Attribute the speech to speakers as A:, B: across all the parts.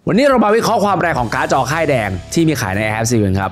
A: วันนี้เรามาวิเคราะห์ความแรงของการ์ดจอค่ายแดงที่มีขายใน I Have CPU ครับ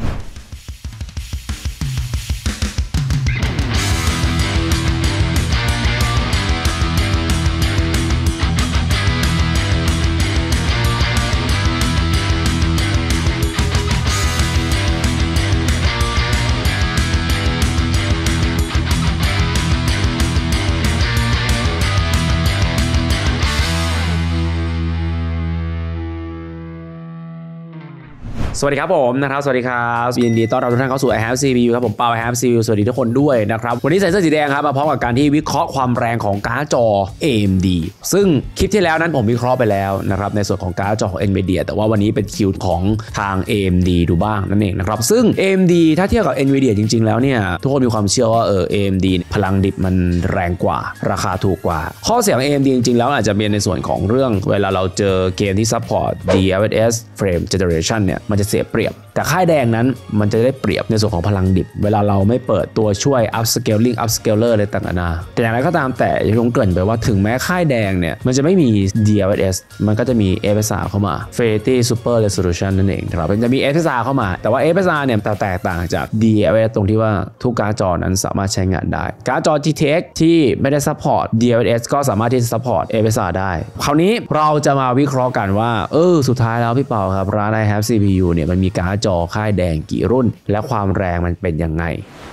A: สวัสดีครับผมนะครับสวัสดีครับยินดีต้อนรับทุกท่านเข้าสู่ I Have CPU ครับผมเปา I Have CPU สวัสดีทุกคนด้วยนะครับวันนี้ใส่เสื้อสีแดงครับมาพร้อมกับการที่วิเคราะห์ความแรงของการ์ดจอ AMD ซึ่งคลิปที่แล้วนั้นผมวิเคราะห์ไปแล้วนะครับในส่วนของการ์ดจอของ Nvidia แต่ว่าวันนี้เป็นคิวของทาง AMD ดูบ้างนั่นเองนะครับซึ่ง AMD ถ้าเทียบกับ Nvidia จริงๆแล้วเนี่ยทุกคนมีความเชื่อว่าAMD พลังดิบมันแรงกว่าราคาถูกกว่าข้อเสียของ AMD จริงๆแล้วอาจจะเป็นในส่วนของเรื่องเวลาเราเจอเกมที่ support DLSS Frame Generation เนี่ยมันจะเสียเปรียบแต่ค่ายแดงนั้นมันจะได้เปรียบในส่วนของพลังดิบเวลาเราไม่เปิดตัวช่วย upscaling upscaler อะไรต่างๆแต่อย่างไรก็ตามแต่ยังคงเกริ่นไปว่าถึงแม้ค่ายแดงเนี่ยมันจะไม่มี DLSS มันก็จะมี FSR เข้ามา Fidelity Super Resolution นั่นเองครับมันจะมี FSR เข้ามาแต่ว่า FSR เนี่ยแตกต่างจาก DLSS ตรงที่ว่าทุกการ์ดจอนั้นสามารถใช้งานได้การ์ดจอ GTX ที่ไม่ได้ support DLSS ก็สามารถที่จะ support FSR ได้คราวนี้เราจะมาวิเคราะห์กันว่าสุดท้ายแล้วพี่เปาครับร้าน I Have CPU เนี่ยมันมีการ์ดจอค่ายแดงกี่รุ่นและความแรงมันเป็นยังไง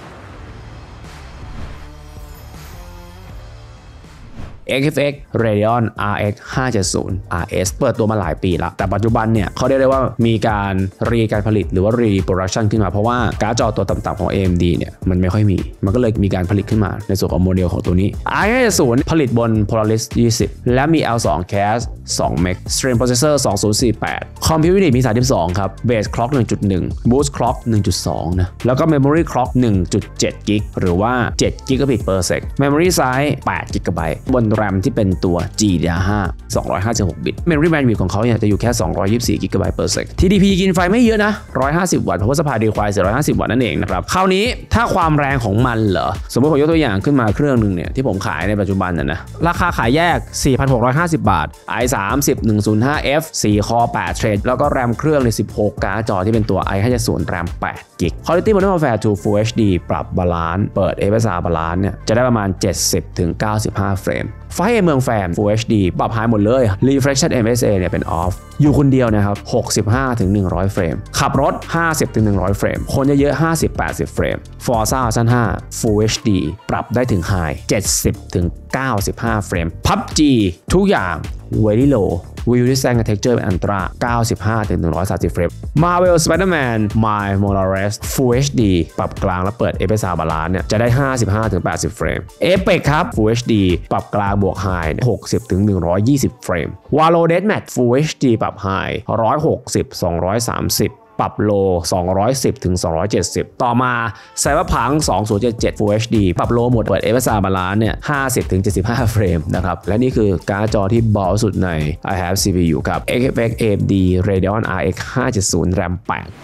A: XFX Radeon RX 570 RS เปิดตัวมาหลายปีแล้วแต่ปัจจุบันเนี่ยเขาเรียกได้ว่ามีการผลิตหรือว่า reproduction ขึ้นมาเพราะว่าการ์ดจอตัวต่ำๆของ AMD เนี่ยมันไม่ค่อยมีมันก็เลยมีการผลิตขึ้นมาในส่วนของโมเดลของตัวนี้ RX 570ผลิตบน Polaris 20 และมี L2 Cache 2 Meg Stream Processor 2048 Compute Unit มี32ครับ Base Clock 1.1 Boost Clock 1.2 นะแล้วก็ Memory Clock 1.7 GB หรือว่า7 Gigabit per sec Memory Size 8 GB บนRAM ที่เป็นตัว GDDR5 256 บิต Memory Bandwidth ของเขาเนี่ยจะอยู่แค่224 GB per sec TDP กินไฟไม่เยอะนะ150 วัตต์เพราะว่า Supply Require 450 วัตต์นั่นเองนะครับคราวนี้ถ้าความแรงของมันเหรอสมมติผมยกตัวอย่างขึ้นมาเครื่องนึงเนี่ยที่ผมขายในปัจจุบันนะราคาขายแยก 4,650 บาท i30 105F 4 Core 8 Thread แล้วก็ RAM เครื่องใน16การ์ดจอที่เป็นตัว i50 RAM 8 GB Quality Modern Warfare 2 Full HD ปรับบาลานซ์เปิด FSR บาลานซ์เนี่ยจะได้ประมาณ 70-95 เฟรมไฟเมืองแฟน Full HD ปรับ High หมดเลย Reflection MSA เนี่ยเป็น Off อยู่คนเดียวนะครับ 65-100 เฟรมขับรถ 50-100 เฟรมคนเยอะๆ 50-80 เฟรม Forza Horizon 5 Full HD ปรับได้ถึง High 70-95 เฟรม PUBG ทุกอย่าง Very Low View Design Texture เป็น Ultra 95-130 เฟรม Marvel Spider-Man Miles Morales Full HD ปรับกลางแล้วเปิด FSR บาลานซ์เนี่ยจะได้ 55-80 เฟรม Apex ครับ Full HD ปรับกลางบวก High 60-120 เฟรม Valorant Deathmatch Full HD ปรับ High 160-230ปรับโล210-270ต่อมา Cyberpunk 2077 Full HD ปรับโลหมดเปิด FSR บาลานซ์เนี่ย50-75 เฟรมนะครับและนี่คือการ์ดจอที่เบาสุดใน I Have CPU กับ XFX AMD Radeon RX 570 RAM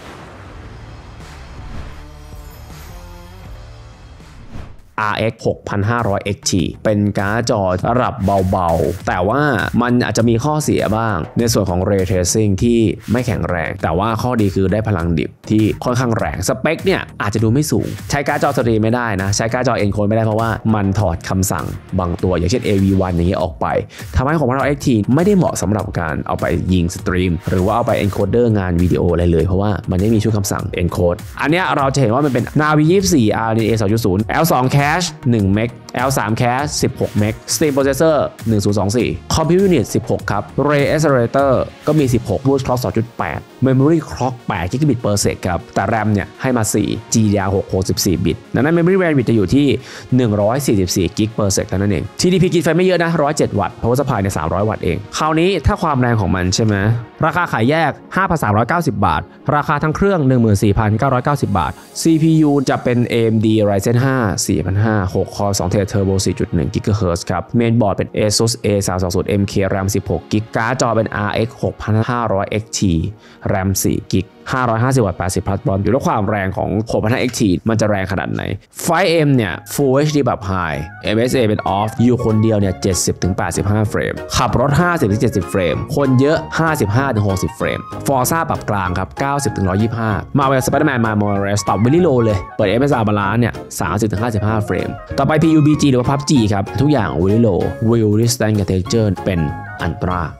A: 8RX 6500 XT เป็นการ์ดจอระดับเบาๆแต่ว่ามันอาจจะมีข้อเสียบ้างในส่วนของ Ray Tracing ที่ไม่แข็งแรงแต่ว่าข้อดีคือได้พลังดิบที่ค่อนข้างแรงสเปคเนี่ยอาจจะดูไม่สูงใช้การ์ดจอสตรีมไม่ได้นะใช้การ์ดจอ Encode ไม่ได้เพราะว่ามันถอดคำสั่งบางตัวอย่างเช่น AV1 อย่างนี้ออกไปทำให้ของเรา XT ไม่ได้เหมาะสำหรับการเอาไปยิงสตรีมหรือว่าเอาไป encoder งานวิดีโออะไรเลยเพราะว่ามันไม่มีชุดคำสั่ง encode อันนี้เราจะเห็นว่ามันเป็น Navi 24 RDNA 2.0 L2 Cache 1 เมก L3 Cache 16 เมก Stream Processor 1024 Compute Unit 16 ครับ Ray Accelerator ก็มี 16 Boost Clock 2.8 Memory Clock 8 Gigabit per sec ครับแต่ RAM เนี่ยให้มา 4 GDDR6 64 บิตดังนั้น Memory Bandwidth จะอยู่ที่144 Gig per sec นั่นเอง TDP กินไฟไม่เยอะนะ107 วัตต์ Power Supply ใน300 วัตต์เองคราวนี้ถ้าความแรงของมันใช่ไหมราคาขายแยก 5,390 บาทราคาทั้งเครื่อง 14,990 บาท CPU จะเป็น AMD Ryzen 5 4005 6 Core 2 Thread Turbo 4.1 GHz ครับ Mainboard เป็น ASUS A320 MK RAM 16 GB การ์ดจอเป็น RX 6500 XT RAM 4 GB 550 วัตต์ 80 พลัสบอลอยู่แล้วความแรงของ 6,500 XT มันจะแรงขนาดไหน 5M เนี่ย Full HD แบบ High MSA เป็น Off อยู่คนเดียวเนี่ย 70-85 เฟรมขับรถ 50-70 เฟรมคนเยอะ 55-60 เฟรม Forza ปรับกลางครับ 90-125 Marvel Spider-Man Miles Morales ปรับ Very Low เลยเปิด MSR บาลานซ์เนี่ย 30-55 เฟรมต่อไป PUBG หรือว่า PUBG ครับทุกอย่าง Very Low Will Resistance กับ Texture เป็นอันตรา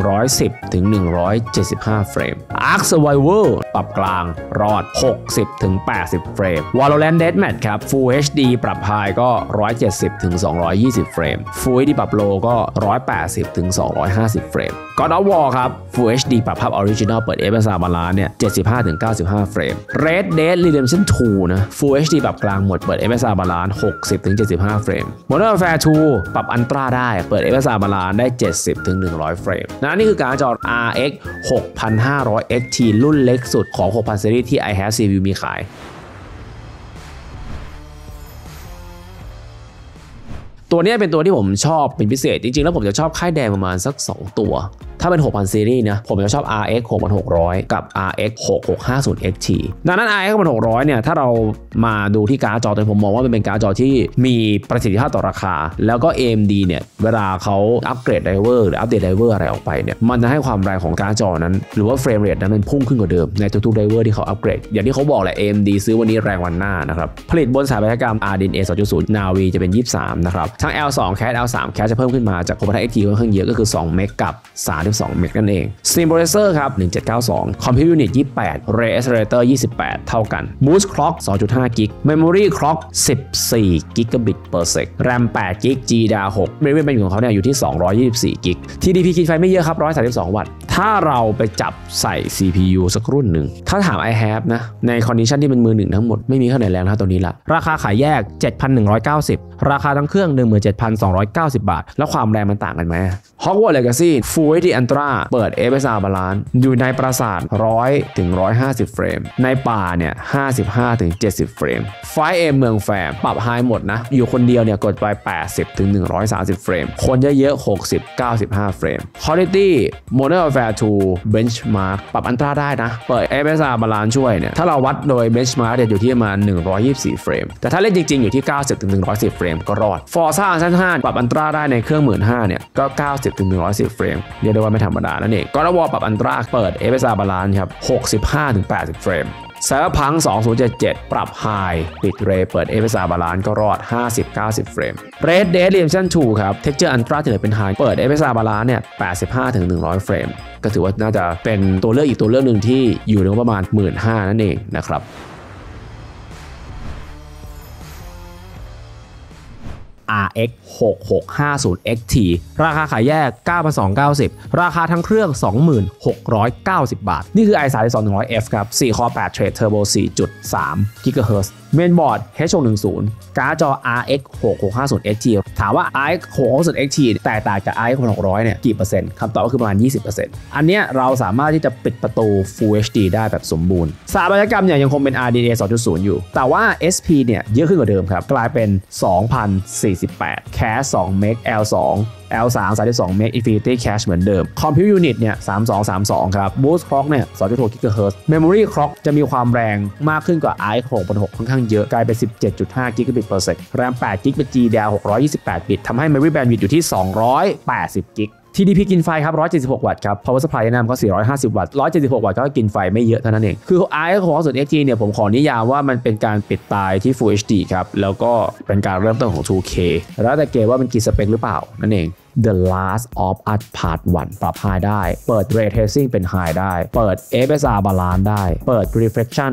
A: 110-175 เฟรม Ark Survival ปรับกลางรอด 60-80 เฟรม Valorant Deathmatch ครับ Full HD ปรับ High ก็ 170-220 เฟรม Full HD ปรับ Low ก็ 180-250 เฟรม God of War ครับ Full HD ปรับภาพ Original เปิด FSR บาลานซ์เนี่ย 75-95 เฟรม Red Dead Redemption 2 นะ Full HD ปรับกลางหมดเปิด FSR บาลานซ์ 60-75 เฟรม Modern Warfare 2 ปรับอันตราได้เปิด FSR บาลานซ์ได้ 70-100 เฟรมนี่คือการ์ดจอ RX 6500 XT รุ่นเล็กสุดของ 6,000 ซีรีส์ที่ I Have CPU มีขายตัวนี้เป็นตัวที่ผมชอบเป็นพิเศษจริงๆแล้วผมจะชอบค่ายแดงประมาณสัก2ตัวถ้าเป็น 6,000 ซีรีส์นะผมจะชอบ RX 6600 กับ RX 6650 XT ดังนั้น RX 6600 เนี่ยถ้าเรามาดูที่การ์ดจอตัวผมมองว่ามันเป็นการ์ดจอที่มีประสิทธิภาพต่อราคาแล้วก็ AMD เนี่ยเวลาเขาอัปเกรดไดเวอร์หรืออัปเดตไดเวอร์อะไรออกไปเนี่ยมันจะให้ความแรงของการ์ดจอนั้นหรือว่าเฟรมเรทนั้นมันพุ่งขึ้นกว่าเดิมในทุกๆไดเวอร์ที่เขาอัปเกรดอย่างที่เขาบอกแหละ AMD ซื้อวันนี้แรงวันหน้านะครับผลิตบนสถาปัตยกรรม RDNA 2.0 Navi จะเป็น23นะครับทั้ง L2 CAD L3 CAD จะเพิ่มขึ้นมาจาก 6,500 XT ค่อนข้างเยอะก็คือ2เมกกับ32เมกนั่นเองSteam Processor ครับ 1792 Compute Unit 28 Ray Accelerator 28 เท่ากัน Boost Clock 2.5 GB Memory Clock 14 Gigabit per sec RAM 8 GB GDDR6 Memory Bandwidthของเขาเนี่ยอยู่ที่224 GB TDP กินไฟไม่เยอะครับ132 วัตต์ถ้าเราไปจับใส่ CPU สักรุ่นหนึ่งถ้าถาม I have นะในคอนดิชันที่เป็นมือหนึ่งทั้งหมดไม่มีข้างไหนแรงเท่าตัวนี้ละราคาขายแยก 7,190 ราคาทั้งเครื่อง 17,290 บาทแล้วความแรงมันต่างกันไหม Hogwarts Legacy Full HD Ultra เปิด FSR บาลานซ์อยู่ในปราสาท100-150 เฟรมในป่าเนี่ย 55-70 เฟรม 5M เมืองแฟร์ปรับ High หมดนะอยู่คนเดียวเนี่ยกดไป 80-130 เฟรมคนเยอะๆ 60-95 เฟรม Quality Modern Warfare 2 Benchmark ปรับอันตราได้นะเปิด FSR บาลานซ์ช่วยเนี่ยถ้าเราวัดโดย Benchmark เนี่ยอยู่ที่ประมาณ124 เฟรมแต่ถ้าเล่นจริงๆอยู่ที่ 90-110 เฟรมก็รอด Forza Horizon 5 ปรับอันตราได้ในเครื่อง 15,000 เนี่ยก็ 90-110 เฟรมเรียกได้ว่าไม่ธรรมดานั่นเองGod of War ปรับอันตราเปิด FSR บาลานซ์ครับ 65-80 เฟรมCyberpunk 2077 ปรับ High ปิด Ray เปิด FSR บาลานซ์ก็รอด 50-90 เฟรม Red Dead Redemption 2 ครับ Texture Ultra ที่เหลือเป็น High เปิด FSR บาลานซ์เนี่ย 85-100 เฟรมก็ถือว่าน่าจะเป็นตัวเลือกอีกตัวเลือกหนึ่งที่อยู่ในประมาณ 15,000 นั่นเองนะครับRX 6650 XT ราคาขายแยก 9,290 ราคาทั้งเครื่อง 2690 บาทนี่คือ i32-100F ครับ4 Core 8 Thread Turbo 4.3 GHz เมนบอร์ด H610 การ์ดจอ RX 6650 XT ถามว่า RX 6650 XT แตกต่างจาก RX 600เนี่ยกี่เปอร์เซ็นต์คำตอบก็คือประมาณ 20% อันเนี้ยเราสามารถที่จะปิดประตู Full HD ได้แบบสมบูรณ์สถาปัตยกรรมเนี่ยยังคงเป็น RDNA 2.0 อยู่แต่ว่า SP เนี่ยเยอะขึ้นกว่าเดิมครับกลายเป็น 2,048 Cache 2 เมก L2 L3 32 เมก Infinity Cache เหมือนเดิม Compute Unit เนี่ย 3232 ครับ Boost Clock เนี่ย 2.6 GHz Memory Clock จะมีความแรงมากขึ้นกว่า RX 6.6 ค่อนข้างเยอะกลายเป็น 17.5 Gigabit per sec RAM 8 GB เป็น GDDR 628 บิตทำให้ Memory Bandwidth อยู่ที่280 GB TDP กินไฟครับ176 วัตต์ครับ Power Supply แนะนำก็450 วัตต์176 วัตต์ก็กินไฟไม่เยอะเท่านั้นเองคือ RX 650 XT เนี่ยผมขอนิยามว่ามันเป็นการปิดตายที่ Full HD ครับแล้วก็เป็นการเริ่มต้นของ 2K แล้วแต่เกมว่ามันกี่สเปคหรือเปล่านั่นเอง The Last of Us Part 1 ปรับ High ได้เปิด Ray Tracing เป็น High ได้เปิด FSR Balance ได้เปิด Reflection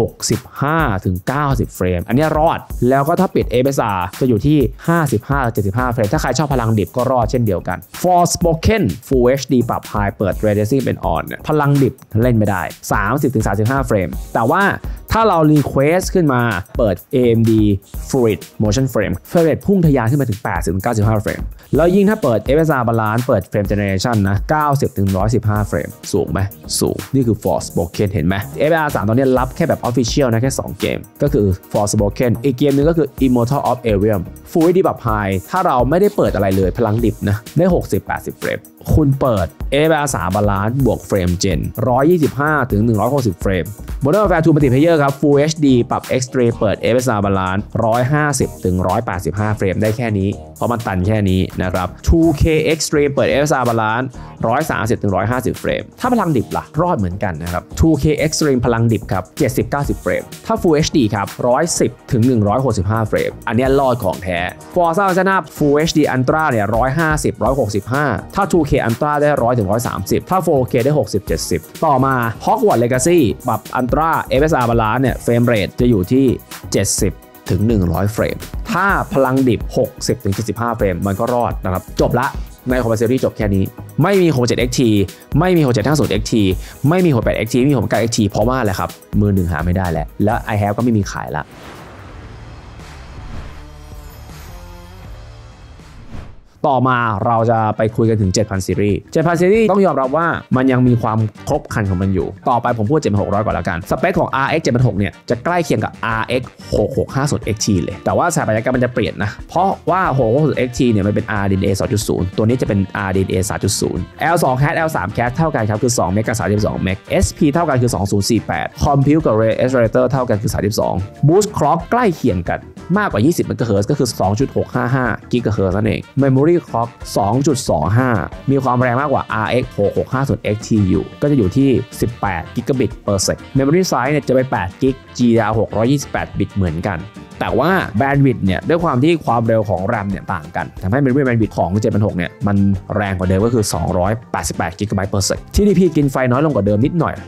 A: 65-90 เฟรมอันนี้รอดแล้วก็ถ้าปิด FSR จะอยู่ที่ 55-75 เฟรมถ้าใครชอบพลังดิบก็รอดเช่นเดียวกัน Forspoken Full HD ปรับ High เปิด Ray Tracing เป็น On พลังดิบเล่นไม่ได้ 30-35 เฟรมแต่ว่าถ้าเรา Request ขึ้นมาเปิด AMD Fluid Motion Frame เฟรมเรทพุ่งทะยานขึ้นมาถึง 80-95 เฟรมแล้วยิ่งถ้าเปิด FSR Balance เปิด Frame Generation นะ 90-115 เฟรมสูงไหมสูงนี่คือ Forspoken เห็นไหม FSR 3 ตอนนี้รับแค่แบบ Official นะแค่ 2 เกมก็คือ Forspoken อีกเกมนึงก็คือ Immortal of Aveum Full HD แบบ High ถ้าเราไม่ได้เปิดอะไรเลยพลังดิบนะได้ 60-80 เฟรมคุณเปิด FSR 3 Balance บวกเฟรมเจน125ถึง160เฟรม Modern Warfare 2 Multiplayer ครับ Full HD ปรับ Extreme เปิด FSR Balance 150ถึง185เฟรมได้แค่นี้เพราะมันตันแค่นี้นะครับ 2K Extreme เปิด FSR Balance 130ถึง150เฟรมถ้าพลังดิบล่ะรอดเหมือนกันนะครับ 2K Extreme พลังดิบครับ70-90เฟรมถ้า Full HD ครับ110ถึง165เฟรมอันนี้รอดของแท้ Forza Horizon Full HD Ultra เนี่ย150 165ถ้า 2K Ultra ได้100ถึง130ถ้า 4K ได้60 70ต่อมา Hogwarts Legacy ปรับ Ultra FSR Balance เนี่ยเฟรมเรทจะอยู่ที่70ถึง100เฟรมถ้าพลังดิบ60ถึง75เฟรมมันก็รอดนะครับจบละใน Combat Series จบแค่นี้ไม่มี 67 XT ไม่มี 6750 XT ไม่มี 68 XT ไม่มี 69 XT เพราะว่าอะไรครับมือหนึ่งหาไม่ได้แล้วและ I have ก็ไม่มีขายละต่อมาเราจะไปคุยกันถึง 7,000 ซีรีส์ 7,000 ซีรีส์ต้องยอมรับว่ามันยังมีความครบครันของมันอยู่ต่อไปผมพูด 7,600 ก่อนแล้วกันสเปคของ RX 7,600 เนี่ยจะใกล้เคียงกับ RX 6650 XT เลยแต่ว่าสถาปัตยกรรมมันจะเปลี่ยนนะเพราะว่า 6650 XT เนี่ยมันเป็น RDNA 2.0 ตัวนี้จะเป็น RDNA 3.0 L2 CAT L3 CAT เท่ากันครับคือ2 เมกกับ32 เมก SP เท่ากันคือ 2048 Compute กับ Ray Accelerator เท่ากันคือ32 Boost Clock ใกล้เคียงกันมากกว่า 20 MHz ก็คือ 2.655 GHz นั่นเอง Memory Clock 2.25 มีความแรงมากกว่า RX 6650 XT อยู่ก็จะอยู่ที่18 Gigabit per sec Memory Size เนี่ยจะไป8 GB GDDR 628 บิตเหมือนกันแต่ว่าแบนด์วิดต์เนี่ยด้วยความที่ความเร็วของ RAM เนี่ยต่างกันทำให้ Memory Bandwidth ของ 7,600 เนี่ยมันแรงกว่าเดิมก็คือ288 GB per sec TDP กินไฟน้อยลงกว่าเดิมนิดหน่อย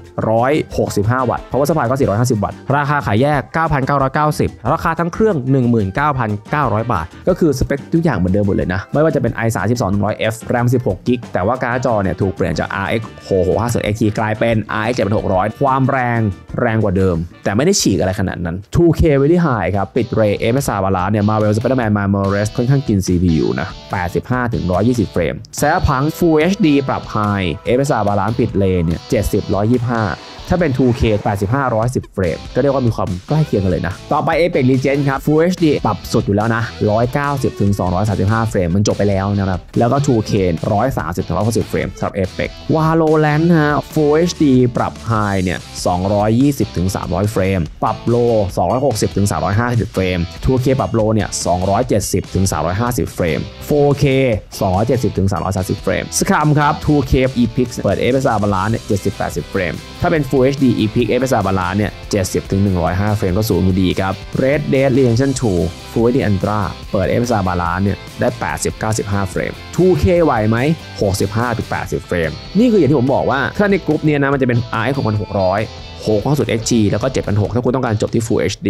A: 165 วัตต์ Power Supply ก็450 วัตต์ราคาขายแยก 9,990 ราคาทั้งเครื่อง 19,900 บาทก็คือสเปคทุกอย่างเหมือนเดิมหมดเลยนะไม่ว่าจะเป็น i32-100F RAM 16 GB แต่ว่าการ์ดจอเนี่ยถูกเปลี่ยนจาก RX 6650 XT กลายเป็น RX 7600 ความแรงกว่าเดิมแต่ไม่ได้ฉีกอะไรขนาดนั้น 2K Very High ครับปิด Ray FSR Balance เนี่ย Marvel Spider-Man Miles ค่อนข้างกิน CPU นะ 85 ถึง 120 เฟรม Cyberpunk Full HD ปรับ High FSR Balance ปิด Ray เนี่ย 70 125ถ้าเป็น 2K 85 110 เฟรมก็เรียกว่ามีความใกล้เคียงกันเลยนะต่อไป Apex Legends ครับ Full HD ปรับสุดอยู่แล้วนะ190ถึง235 เฟรมมันจบไปแล้วนะครับแล้วก็ 2K 130ถึง160 เฟรมสำหรับ Apex Valorant ฮะ Full HD ปรับ High เนี่ย220ถึง300 เฟรมปรับ Low 260ถึง350 เฟรม 2K ปรับ Low เนี่ย270ถึง350 เฟรม 4K 270ถึง330 เฟรม Scrum ครับ 2K Epic เปิด FSR Balance เนี่ย70-80 เฟรมถ้าเป็น Full HD Epic FSR Balance เนี่ย70ถึง105 เฟรมก็สูงอยู่ดีครับ Red Dead Redemption 2 Full HD Ultra เปิด FSR Balance เนี่ยได้80-95 เฟรม 2K ไหวไหม65ถึง80 เฟรมนี่คืออย่างที่ผมบอกว่าถ้าในกลุ่มนี้นะมันจะเป็น RX 6600 650 XT แล้วก็7,600ถ้าคุณต้องการจบที่ Full HD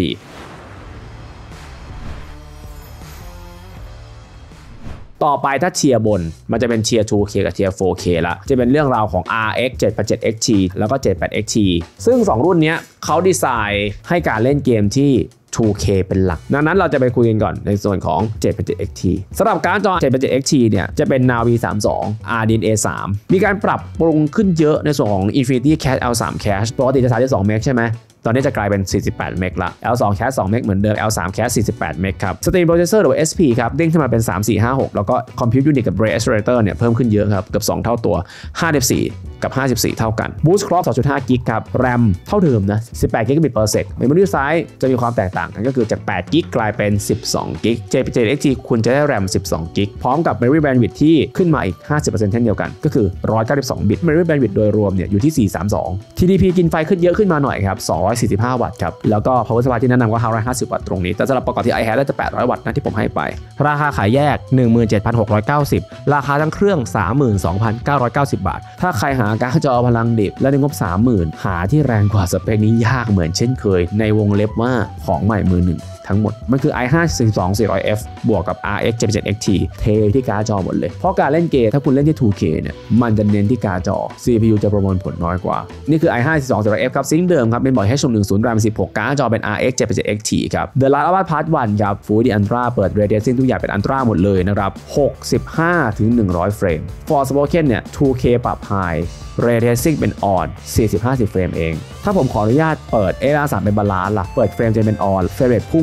A: ต่อไปถ้าเทียร์บนมันจะเป็นเทียร์ 2K กับเทียร์ 4K ละจะเป็นเรื่องราวของ RX 787 XT แล้วก็78 XT ซึ่ง2รุ่นนี้เขาดีไซน์ให้การเล่นเกมที่ 2K เป็นหลักดังนั้นเราจะไปคุยกันก่อนในส่วนของ787 XT สำหรับการ์ดจอ787 XT เนี่ยจะเป็น Navi 32 RDNA 3มีการปรับปรุงขึ้นเยอะในส่วนของ Infinity Cache L3 Cache ปกติจะ32 เมกใช่ไหมตอนนี้จะกลายเป็น48 เมกละ L2 Cache 2 เมกเหมือนเดิม L3 Cache 48 เมกครับ Stream Processor หรือ SP ครับเด้งขึ้นมาเป็น 3456 แล้วก็ Compute Unit กับ Ray Accelerator เนี่ยเพิ่มขึ้นเยอะครับเกือบ2 เท่าตัว54กับ54เท่ากัน Boost Clock 2.5 GB ครับ RAM เท่าเดิมนะ18 Gb per sec Memory Size จะมีความแตกต่างกันก็คือจาก8 GB กลายเป็น12 GB JPJ XT คุณจะได้ RAM 12 GB พร้อมกับ Memory Bandwidth ที่ขึ้นมาอีก 50% เช่นเดียวกันก็คือ192 บิต Memory Bandwidth โดยรวมเนี่ยอยู่ที่432 TDP กินไฟขึ้นเยอะขึ้นมาหน่อยครับ45 วัตต์ครับแล้วก็ Power Supply ที่แนะนำก็550 วัตต์ตรงนี้แต่สำหรับประกอบที่ iHash ได้จะ800 วัตต์นะที่ผมให้ไปราคาขายแยก 17,690 ราคาทั้งเครื่อง 32,990 บาทถ้าใครหาการ์ดจอพลังดิบและในงบ 30,000 หาที่แรงกว่าสเปคนี้ยากเหมือนเช่นเคยในวงเล็บว่าของใหม่มือหนึ่งทั้งหมดมันคือ i5-4200F บวกกับ RX 77 XT เทที่การ์ดจอหมดเลยเพราะการเล่นเกมถ้าคุณเล่นที่ 2K เนี่ยมันจะเน้นที่การ์ดจอ CPU จะประมวลผลน้อยกว่านี่คือ i5-4200F ครับซิงค์เดิมครับเป็นบอร์ด H110 RAM 16การ์ดจอเป็น RX 77 XT ครับ The Last of Us Part 1ครับ Full HD Ultra เปิด Ray Tracing ทุกอย่างเป็น Ultra หมดเลยนะครับ65ถึง100 เฟรม Forspoken เนี่ย 2K ปรับ High Ray Tracing เป็น On 40-50 เฟรมเองถ้าผมขออนุญาตเปิด FSR 3เป็นบาลานซ์ล่ะเปิดเฟรมจะเป็น On เฟรมเรทพุ่ง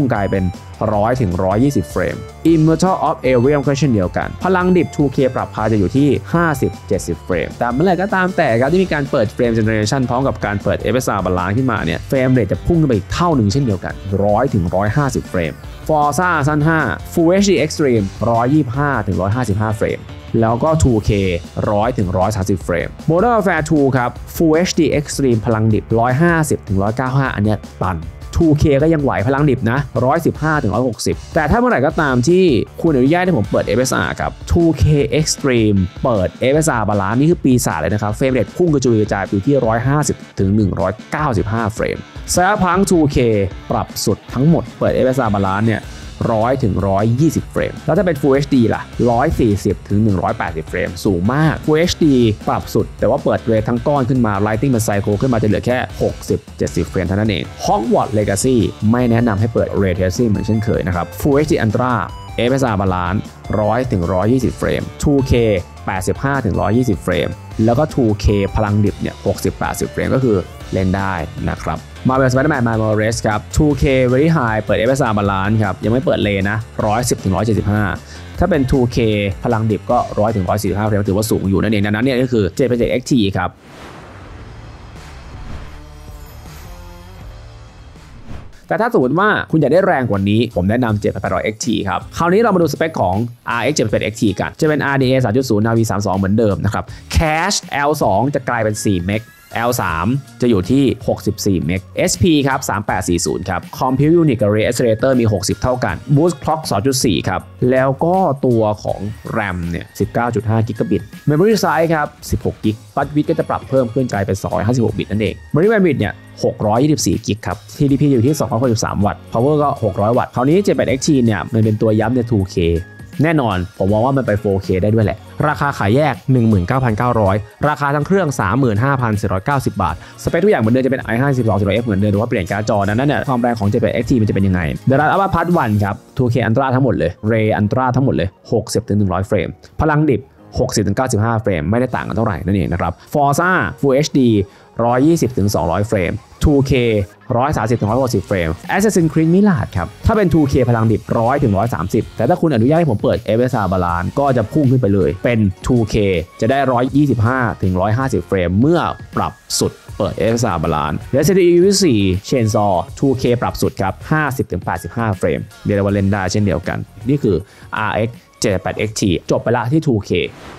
A: กลายเป็น100 ถึง 120 เฟรม Immortal of Aerium ก็เช่นเดียวกันพลังดิบ 2K ปรับพาจะอยู่ที่50-70 เฟรมแต่เมื่อไหร่ก็ตามแต่ครับที่มีการเปิดเฟรม Generation พร้อมกับการเปิด FSR Balance ขึ้นมาเนี่ยเฟรมเรทจะพุ่งขึ้นไปอีกเท่าหนึ่งเช่นเดียวกัน100 ถึง 150 เฟรม Forza Horizon 5 Full HD Extreme 125 ถึง 155 เฟรมแล้วก็ 2K 100 ถึง 130 เฟรม Modern Warfare 2 ครับ Full HD Extreme พลังดิบ150 ถึง 195 อันเนี้ยตัน 2K ก็ยังไหวพลังดิบนะ115 ถึง 160 แต่ถ้าเมื่อไหร่ก็ตามที่คุณอนุญาตให้ผมเปิด FSR กับ 2K Extreme เปิด FSR Balance นี่คือปีศาจเลยนะครับเฟรมเรทพุ่งกระจุยกระจายไปที่150 ถึง 195 เฟรม Cyberpunk 2K ปรับสุดทั้งหมดเปิด FSR Balance เนี่ย100 ถึง 120 เฟรมแล้วถ้าเป็น Full HD ล่ะ140 ถึง 180 เฟรมสูงมาก Full HD ปรับสุดแต่ว่าเปิดเรททั้งก้อนขึ้นมา Lighting มันไซโคขึ้นมาจะเหลือแค่60-70 เฟรมเท่านั้นเอง Hogwarts Legacy ไม่แนะนำให้เปิด Ray Tracing เหมือนเช่นเคยนะครับ Full HD Ultra FSR Balance 100 ถึง 120 เฟรม 2K 85 ถึง 120 เฟรมแล้วก็ 2K พลังดิบเนี่ย60-80 เฟรมก็คือเล่นได้นะครับMarvel Spider-Man Miles Morales ครับ 2K Very High เปิด FSR Balance ครับยังไม่เปิดเลนนะ110 ถึง 175ถ้าเป็น 2K พลังดิบก็100 ถึง 145 เฟรมถือว่าสูงอยู่นั่นเองดังนั้นเนี่ยก็คือ 787 XT ครับแต่ถ้าสมมติว่าคุณอยากได้แรงกว่านี้ผมแนะนำ7800 XT ครับคราวนี้เรามาดูสเปคของ RX 78 XT กันจะเป็น RDNA 3.0 Navi 32เหมือนเดิมนะครับ Cache L2 จะกลายเป็น4 เมกL3 จะอยู่ที่64 เมก SP ครับ3840ครับ Compute Unit กับ Ray Accelerator มี60เท่ากัน Boost Clock 2.4 ครับแล้วก็ตัวของ RAM เนี่ย 19.5 กิกะบิต Memory Size ครับ16 กิก Bus Width ก็จะปรับเพิ่มขึ้นกลายเป็น256 บิตนั่นเอง Memory Bandwidth เนี่ย624 กิกครับ TDP อยู่ที่263 วัตต์ Power ก็600 วัตต์คราวนี้ 78XT เนี่ยมันเป็นตัวย้ำใน 2K แน่นอนผมมองว่ามันไป 4K ได้ด้วยแหละราคาขายแยก 19,900 ราคาทั้งเครื่อง 35,490 บาทสเปคทุกอย่างเหมือนเดิมจะเป็น i5-1200F เหมือนเดิมแต่ว่าเปลี่ยนการ์ดจอนั้นเนี่ยความแรงของ 78XT มันจะเป็นยังไง The Last of Us Part 1 ครับ 2K Ultra ทั้งหมดเลย Ray Ultra ทั้งหมดเลย 60-100 เฟรมพลังดิบ 60-95 เฟรมไม่ได้ต่างกันเท่าไหร่นั่นเองนะครับ Forza Full HD 120-200 เฟรม 2K 130-160 เฟรม Assassin's Creed Mirage ครับถ้าเป็น 2K พลังดิบ 100-130 แต่ถ้าคุณอนุญาตให้ผมเปิด FSR Balance ก็จะพุ่งขึ้นไปเลยเป็น 2K จะได้ 125-150 เฟรมเมื่อปรับสุดเปิด FSR Balance Resident Evil 4 Chainsaw 2K ปรับสุดครับ 50-85 เฟรมเรียกได้ว่าเล่นได้เช่นเดียวกันนี่คือ RX 78XT จบไปละที่ 2K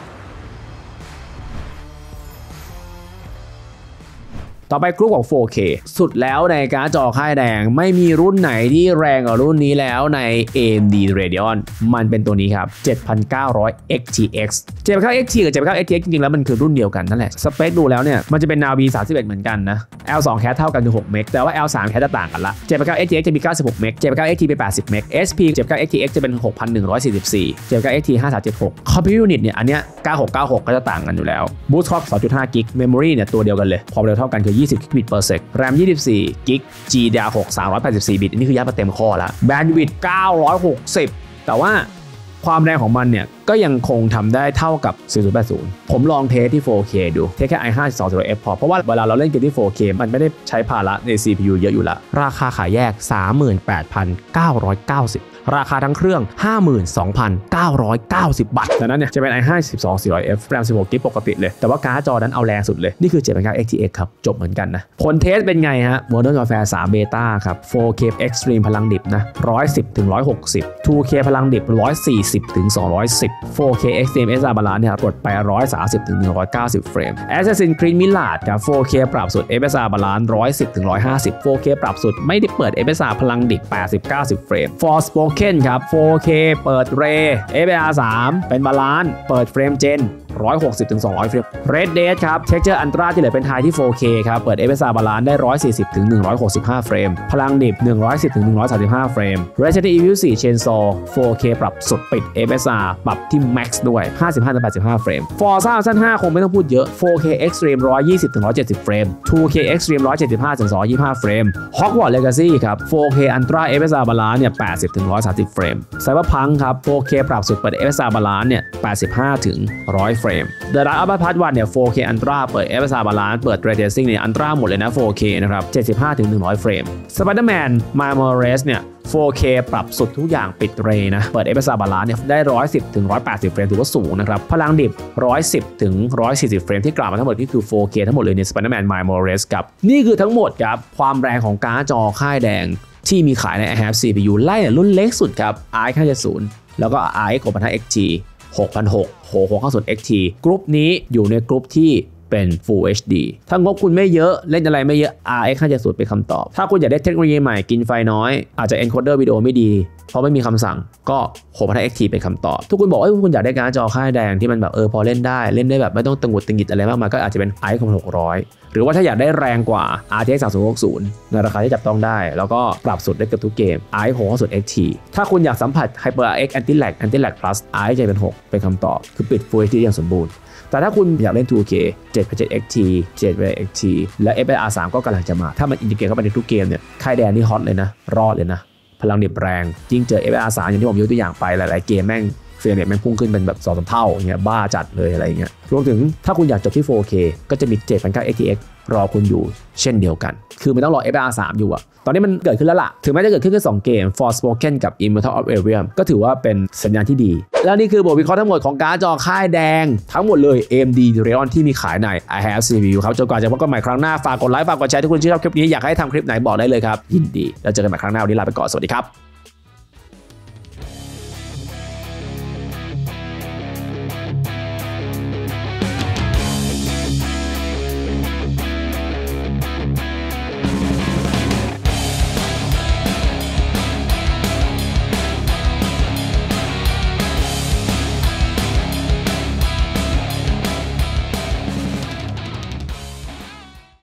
A: ต่อไปกรุ๊ปของ 4K สุดแล้วในการ์ดจอค่ายแดงไม่มีรุ่นไหนที่แรงกว่ารุ่นนี้แล้วใน AMD Radeon มันเป็นตัวนี้ครับ 7900 XTX 7900 XT กับ7900 XTX จริงๆแล้วมันคือรุ่นเดียวกันนั่นแหละสเปคดูแล้วเนี่ยมันจะเป็น Navi 31เหมือนกันนะ L2 แคสเท่ากันคือ6 เมกแต่ว่า L3 แคสจะต่างกันละ7900 XTX จะมี96 เมก7900 XT เป็น80 เมก SP 7900 XTX จะเป็น 6,144 7900 XT 5376 Compute Unit เนี่ยอันเนี้ย9696ก็จะต่างกันอยู่แล้ว Boost Clock 2.5 กิก Memory เนี่ยตัวเดียวกันเลยความเร็วเท่ากันคือ20 กิกะบิต per sec RAM 24 กิก GDDR6 384 บิตอันนี้คือยัดมาเต็มข้อแล้ว Bandwidth 960 แต่ว่าความแรงของมันเนี่ยก็ยังคงทำได้เท่ากับ 4080 ผมลองเทสที่ 4K ดูเทสแค่ i5-1200F พอเพราะว่าเวลาเราเล่นเกมที่ 4K มันไม่ได้ใช้ภาระใน CPU เยอะอยู่แล้วราคาขายแยก 38,990 ราคาทั้งเครื่อง 52,990 บาทดังนั้นเนี่ยจะเป็น i5-1200F RAM 16 กิกปกติเลยแต่ว่าการ์ดจอนั้นเอาแรงสุดเลยนี่คือ 7900 XTX ครับจบเหมือนกันนะผลเทสเป็นไงฮะ Modern Warfare 3 Beta ครับ 4K Extreme พลังดิบนะ 110-160 2K พลังดิบ 140-210 4K Extreme SR Balance เนี่ยกดไป 130-190 เฟรม Assassin's Creed Mirage กับ 4K ปรับสุด FSR Balance 110-150 4K ปรับสุดไม่ได้เปิด FSR พลังดิบ 80-90 เฟรม Forspoken ครับ 4K เปิด Ray FSR 3 เป็น Balance เปิดเฟรมเจน160-200 เฟรม Red Dead ครับ Texture Ultra ที่เหลือเป็น High ที่ 4K ครับเปิด FSR Balance ได้ 140-165 เฟรมพลังดิบ 110-135 เฟรม Resident Evil 4 Chainsaw 4K ปรับสุดปิด FSR ปรับที่ Max ด้วย 55-85 เฟรม Forza Horizon 5 คงไม่ต้องพูดเยอะ 4K Extreme 120-170 เฟรม 2K Extreme 175-225 เฟรม Hogwarts Legacy ครับ 4K Ultra FSR Balance เนี่ย 80-130 เฟรม Cyberpunk ครับ 4K ปรับสุดเปิด FSR Balance เนี่ย 85-100 เฟเฟรม The Last of Us Part 1เนี่ย 4K Ultra เปิด FSR Balance เปิด Ray Tracing เนี่ย Ultra หมดเลยนะ 4K นะครับ 75-100 เฟรม Spider-Man Miles Morales เนี่ย 4K ปรับสุดทุกอย่างปิดเรย์นะเปิด FSR Balance เนี่ยได้ 110-180 เฟรมถือว่าสูงนะครับพลังดิบ 110-140 เฟรมที่กล่าวมาทั้งหมดนี่คือ 4K ทั้งหมดเลยใน Spider-Man Miles Morales ครับนี่คือทั้งหมดครับความแรงของการ์ดจอค่ายแดงที่มีขายใน iHab CPU ไล่รุ่นเล็กสุดครับ RX 570แล้วก็ RX 6,500 XT 6,600 XT กรุ๊ปนี้อยู่ในกรุ๊ปที่เป็น Full HD ถ้างบคุณไม่เยอะเล่นอะไรไม่เยอะ RX 570เป็นคำตอบถ้าคุณอยากได้เทคโนโลยีใหม่กินไฟน้อยอาจจะ encoder วิดีโอไม่ดีเพราะไม่มีคำสั่งก็ 6,500 XT เป็นคำตอบทุกคนบอกว่าคุณอยากได้การ์ดจอค่ายแดงที่มันแบบพอเล่นได้แบบไม่ต้องตึงหงุดตึงหิดอะไรมากมายก็อาจจะเป็น RX 6,600หรือว่าถ้าอยากได้แรงกว่า RTX 3060ในราคาที่จับต้องได้แล้วก็ปรับสุดได้เกือบทุกเกม RX 650 XT ถ้าคุณอยากสัมผัส HyperX Anti-Lag Plus RX 7เป็น6เป็นคำตอบคือปิด Full HD อย่างสมบูรณ์แต่ถ้าคุณอยากเล่น 2K 7 XT 7 XT และ FSR 3ก็กำลังจะมาถ้ามันอินทิเกรตเข้าไปในทุกเกมเนี่ยค่ายแดงนี่ฮอตเลยนะรอดเลยนะพลังดิบแรงยิ่งเจอ FSR 3อย่างที่ผมยกตัวอย่างไปหลายๆเกมแม่งเฟรมเรทแม่งพุ่งขึ้นเป็นแบบ 2-3 เท่าอย่างเงี้ยบ้าจัดเลยอะไรเงี้ยรวมถึงถ้าคุณอยากจบที่ 4K ก็จะมี 7,900 XTX รอคุณอยู่เช่นเดียวกันคือมันต้องรอ FSR 3อยู่อะตอนนี้มันเกิดขึ้นแล้วล่ะถึงแม้จะเกิดขึ้นแค่2เกม Forspoken กับ Immortal of Aveum ก็ถือว่าเป็นสัญญาณที่ดีแล้วนี่คือบทวิเคราะห์ทั้งหมดของการ์ดจอค่ายแดงทั้งหมดเลย AMD Radeon ที่มีขายใน iHab CPU ครับจนกว่าจะพบกันใหม่ครั้งหน้าฝากกดไลค์ฝากกดแชร์ทุกคนที่ชอบคลิปนี้อยากให้ทำคลิปไหนบอกได้เลยครับยินดีแล้วเจอกันใหม่ครั้งหน้าวันนี้ลาไปก่อนสวัสดีครับ